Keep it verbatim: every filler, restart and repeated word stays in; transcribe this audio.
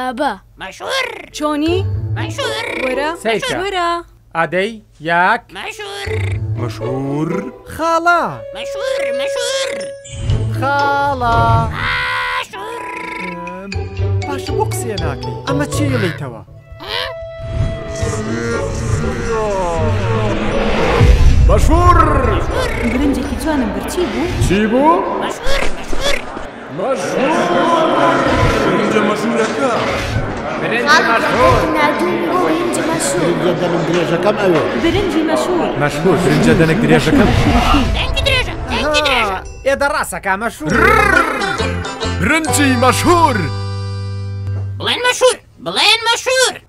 بابا مەشهور چۆنی؟ مەشهور وەرە سەیکە. وەرە ئادەی یاک مەشهور مەشهور خاڵە مەشهور مەشهور خاڵە مەشهور باشە بۆ قسێ ناکەی ئەمە چی لەیتەوە مەشهور برنجێکی جوانم برچی بوو؟ چی بوو؟ مەشهور مەشهور برنجە مەشهورەکە برنجی مەشهور نادووی بۆ برنجی مەشهور برنجە دەنگ درێژەکەم ئەوێ برنجی مەشهور مەشهور برنجە دەنگ درێژەکەم دەنگی درێژە دەنگی درێژە ئێدە ڕاستەکە مەشهور برنجی مەشهور بڵێن مەشهور بڵێن مەشهور